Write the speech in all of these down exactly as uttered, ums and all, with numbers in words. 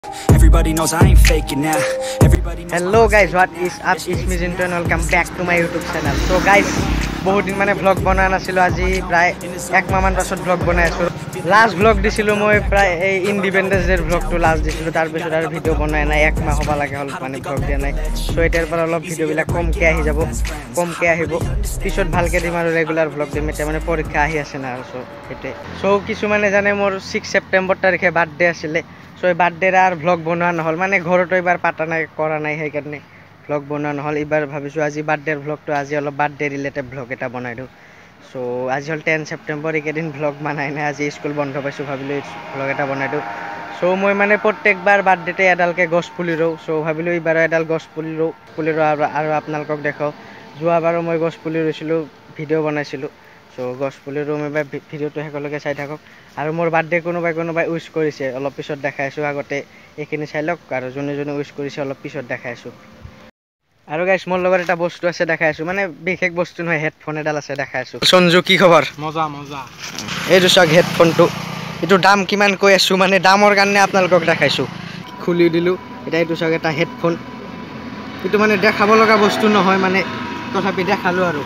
Everybody knows I ain't faking now. Everybody knows. Hello guys, what is up? It's me Jintu and welcome back to my YouTube channel. So guys, বহুত দিন মানে vlog বনা নাছিলো আজি প্ৰায় এক মাহ মান পাছত vlog বনাই আছো লাস্ট vlog দিছিলো মই প্ৰায় এই ইন্ডিপেন্ডেন্স ডে vlog টো লাস্ট দিছিলো তাৰ পিছত আৰু ভিডিও বনাই নাই এক মাহ হবা লাগে হল মানে vlog দিয়া নাই সো এটাৰ পৰা অলপ ভিডিও বিলাক কমকে আহি যাব কমকে আহিব পিছত ভালকে দিম আৰু ৰেগুলাৰ vlog দিম এটা মানে পৰীক্ষা আহি আছে না সো এতে সো কিছু মানে জানে মোৰ six সেপ্টেম্বৰ তাৰিখে বাৰ্থডে আছিল সো এই বাৰ্থডেৰ আর vlog বনোৱা নহল মানে ঘৰটো এবাৰ পাতা নাই কৰা নাই সেই কাৰণে vlog বনোৱা নহল এবাৰ ভাবিছো আজি বাৰ্থডেৰ vlog টো আজি অলপ বাৰ্থডে ৰিলেটেড vlog এটা বনাই দিও সো আজি হল ten সেপ্টেম্বৰ একেদিন vlog বানাই নাই আজি স্কুল বন্ধ পাইছো ভাবিলো vlog এটা বনাই দিও সো মই মানে প্ৰত্যেকবাৰ বাৰ্থডেতে এডালকে গছ পুলি ৰো সো ভাবিলো এবাৰ এডাল গছ পুলি ৰো পুলি ৰো আৰু আপোনালোকক দেখাও যোৱাবাৰো মই গছ পুলি ৰুছিলো ভিডিও বনাইছিলো সো গছ পুলি ৰো মই ভিডিওটো হেকলকে চাই থাকক আৰু মোৰ বাৰ্থডে কোনোবাই কোনোবাই উইশ কৰিছে অলপ পিছত দেখাইছো আগতে এখিনি চাই লওক আৰু জনে জনে উইশ কৰিছে অলপ পিছত দেখাইছো আৰু গাইস মোৰ লগত এটা বস্তু আছে দেখাইছো মানে বিশেষ বস্তু নহয় হেডফোন এডাল আছে দেখাইছো সঞ্জু কি খবৰ মজা মজা এইটো সক হেডফোনটো এটো দাম কিমান কৈ আছো মানে দামৰ কাৰণে আপোনালোকক দেখাইছো খুলি দিলো এটা এইটো সক এটা হেডফোন এটো মানে দেখাব লগা বস্তু নহয় মানে তথাপি দেখালো আৰু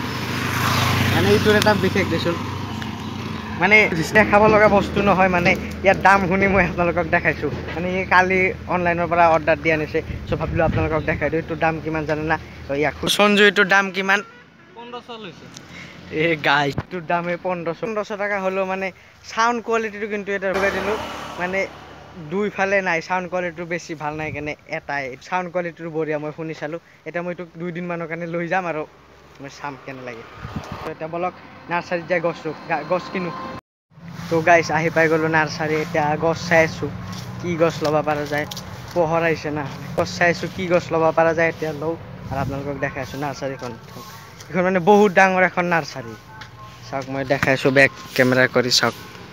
মানে এইটো এটা বিশেষ দিছো মানে দেখাব লগা বস্তু নহয় মানে ইয়াৰ দাম শুনি মই আপোনালোকক দেখাইছো মানে এই কালি অনলাইনৰ পৰা অৰ্ডাৰ দি আনিছে সো ভাবিলো আপোনালোকক দেখাই দিও এইটো দাম কিমান জানে না ইয়া সঞ্জু এইটো দাম কিমান পনেরোশো লৈছে এ গাইস এইটো দামে পনেরোশো পনেরোশো টাকা হলো মানে সাউন্ড কোৱালিটিটো কিন্তু এটা লগাই দিলো মানে দুই ফালে নাই সাউন্ড কোৱালিটিটো বেছি ভাল নাই কেনে এটাই সাউন্ড কোৱালিটিটো বঢ়িয়া মই শুনি চালো এটা মই এইটো দুই দিন মানৰ কাৰণে লৈ যাম আৰু মই চাম কেনে লাগে তো এটা বলক নাৰ্সাৰীত যাই গছ গছ কিনো তো গাইস আহি পাই গলো নাৰ্সাৰী এটা গছ চাইছো কি গছ লবা পাৰা যায় পোহৰ আহিছে না গছ চাইছো কি গছ লবা পাৰা যায় এতিয়া লও আৰু আপোনালোকক দেখাইছো নাৰ্সাৰীখন এখন মানে বহুত ডাঙৰ এখন নাৰ্সাৰী চাওক মই দেখাইছো বেক কেমেৰা কৰি চাওক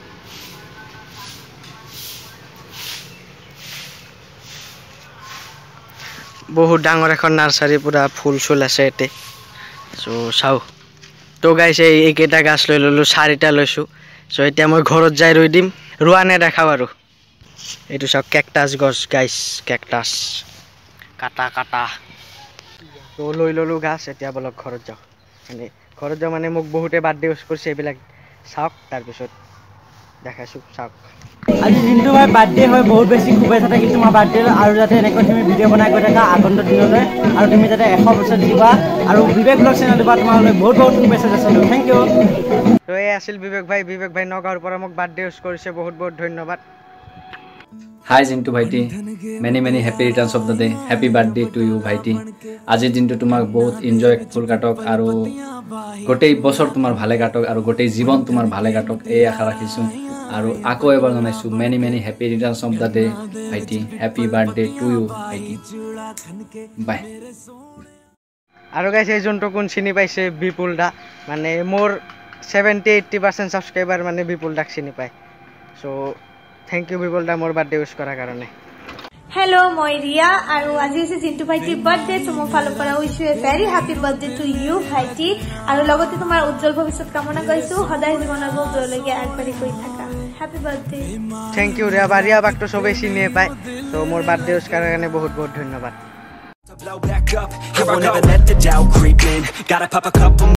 বহুত ডাঙৰ এখন নাৰ্সাৰী পুৰা ফুল চুল আছে এতে সো চাও তো গাইস এই এইকেইটা গাছ লৈ ললো চাৰিটা লৈছো সো এতিয়া মই ঘৰত যাই ৰুই দিম ৰুৱা নে দেখাও আৰু এইটো সব কেকটাস গছ গাইস কেকটাস কাটা কাটা তো লৈ ললো গাছ এতিয়া বলক ঘৰত যাও মানে ঘৰত যাও মানে মোক বহুতে বাৰ্থডে উইশ কৰিছে এইবিলাক চাওক তাৰ পিছত দেখাইছো চাওক আজি জিন্তু ভাই বাৰ্থডে হয় বহুত বেছি শুভেচ্ছা থাকিল তোমাৰ বাৰ্থডে আৰু যাতে এনেকৈ তুমি ভিডিঅ' বনাই গৈ থাকা আগন্তুক দিনলৈ আৰু তুমি যাতে এশ বছৰ দিবা আৰু বিবেক ব্লগ চেনেল দিবা তোমালৈ বহুত বহুত শুভেচ্ছা যাচিলো থেংক ইউ তো এই আছিল বিবেক ভাই বিবেক ভাই নগাঁৱৰ পৰা মোক বাৰ্থডে উইশ কৰিছে বহুত বহুত ধন্যবাদ Hi Jintu Bhaiti, many many happy returns of the day. Happy birthday to you Bhaiti. আজি দিনটো তোমাক বহুত এনজয় ফুল কাটক আৰু গোটেই বছৰ তোমাৰ ভালে কাটক আৰু গোটেই জীৱন তোমাৰ ভালে কাটক এই আশা ৰাখিছো আৰু আকৌ এবাৰ জনাইছো many many happy returns of the day Bhaiti. Happy birthday to you Bhaiti. Bye. আৰু গাইস এই জন্তু কোন চিনি পাইছে বিপুল দা মানে মোৰ seventy eighty percent সাবস্ক্রাইবার মানে বিপুল দাক চিনি পায় so thank you Bipul da মোৰ বাৰ্থডে উইশ কৰাৰ কাৰণে Hello, মই রিয়া আৰু আজি আছে জিন্তু ভাইটিৰ বাৰ্থডে সো মোৰ ফালৰ পৰা wish you a very happy birthday to you ভাইটি আৰু লগতে তোমাৰ উজ্জ্বল ভৱিষ্যত কামনা কৰিছো সদায় জীৱনৰ গৌৰৱলৈকে আগবাঢ়ি গৈ থাকা happy birthday thank you Riya Baria বাকটো সবেই চিনি পায় তো মোৰ বাৰ্থডে উইশ কৰাৰ কাৰণে বহুত বহুত ধন্যবাদ Blow back up, I won't ever let the doubt creep in. Gotta pop a couple